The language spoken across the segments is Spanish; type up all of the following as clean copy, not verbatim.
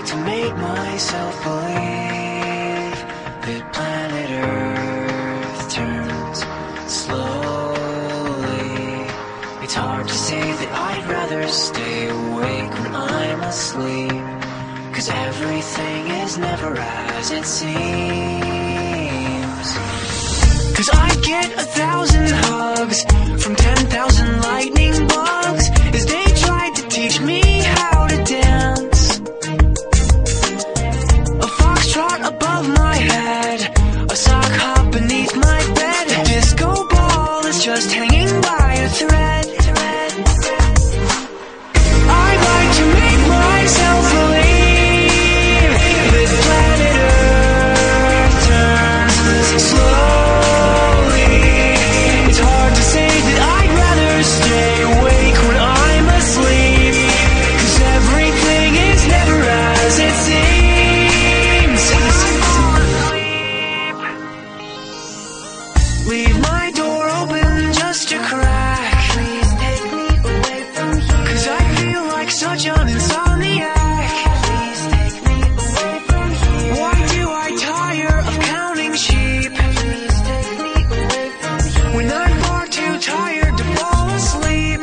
to make myself believe that planet Earth turns slowly. It's hard to say that I'd rather stay awake when I'm asleep, 'cause everything is never as it seems. 'Cause I get 1,000 hugs from 10,000 lightning bugs as they tried to teach me how to dance. A foxtrot above my head, a sock hop beneath my bed. A disco ball is just hanging by a thread. I like to make myself believe that planet Earth turns slowly. It's hard to say that I'd rather stay awake when I'm asleep, 'cause everything is never as it seems. Leave my door open just a crack. Please take me away from here, 'cause I feel like such an insomniac. Please take me away from here. Why do I tire of counting sheep? Please take me away from here, when I'm far too tired to fall asleep.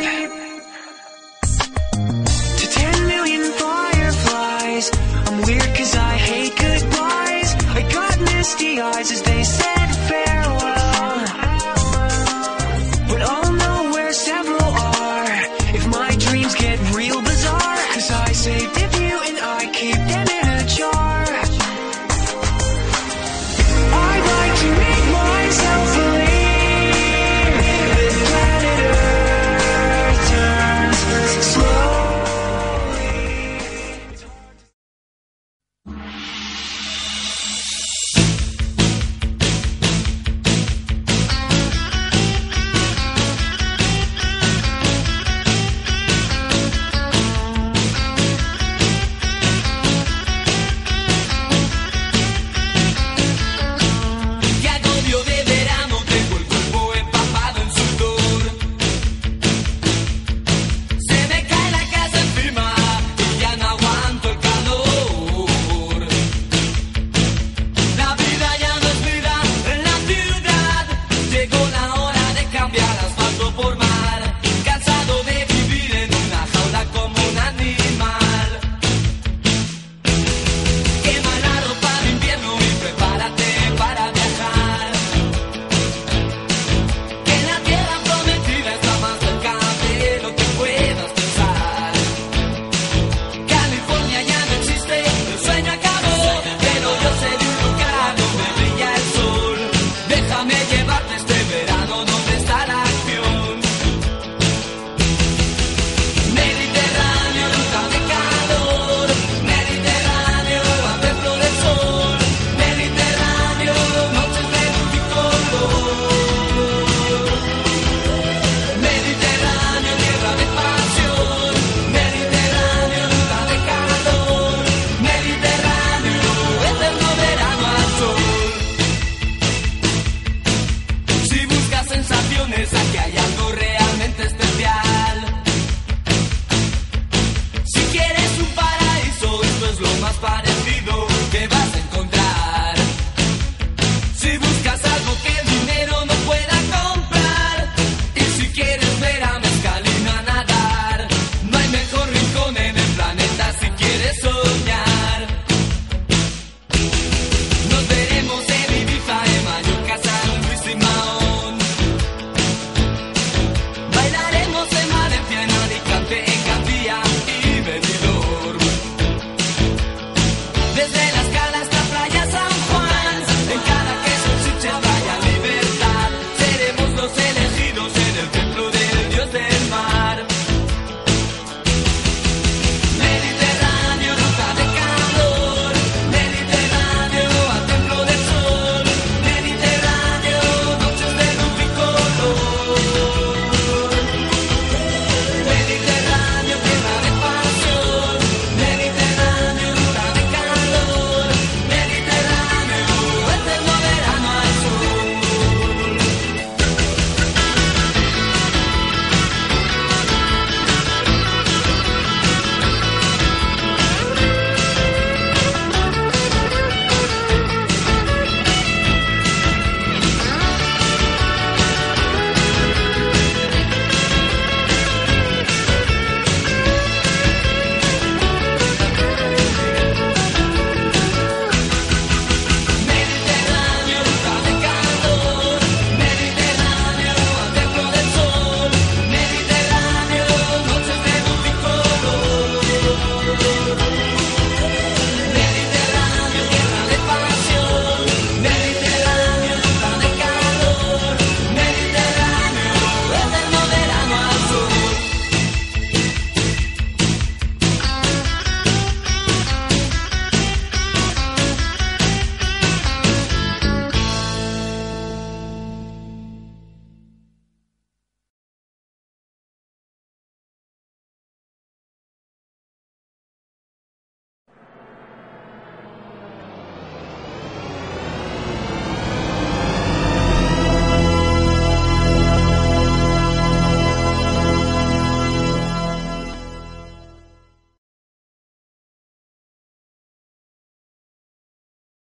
To 10 million fireflies, I'm weird 'cause I hate goodbyes. I got misty eyes as they said farewell, but I'll know where several are if my dreams get real bizarre, 'cause I saved a few and I keep them in a jar. I like to make myself believe that planet Earth turns slowly. Qué agobio de verano, tengo el cuerpo empapado en sudor. Se me cae la casa encima y ya no aguanto el calor. La vida ya no es vida en la ciudad. Llegó la hora de cambiar asfalto por mar. Cansado de vivir en una jaula como un animal. Quema la ropa de invierno y prepárate para viajar. Que la tierra prometida está más cerca de lo que puedas pensar. California ya no existe, el sueño acabó, pero yo sé de un lugar donde brilla el sol. Déjame llevarte este verano donde está la acción. Mediterráneo, ruta de calor. Mediterráneo, a templo del sol. Mediterráneo, noches de luz y color. Mediterráneo, tierra de pasión. Mediterráneo, ruta de calor. Mediterráneo, eterno verano al sol. Si buscas sensaciones, aquí hay algo realmente especial. Si quieres un paraíso, esto es lo más parecido que vas a encontrar. Si buscas algo que el dinero no pueda comprar, y si quieres ver a Mezcalina nadar, no hay mejor rincón en el planeta si quieres soñar. Nos veremos en Ibiza, en Mallorca, San Luis y Mahón. Bailaremos en Valencia, en Alicante, en Gandía y Benidorm. Desde la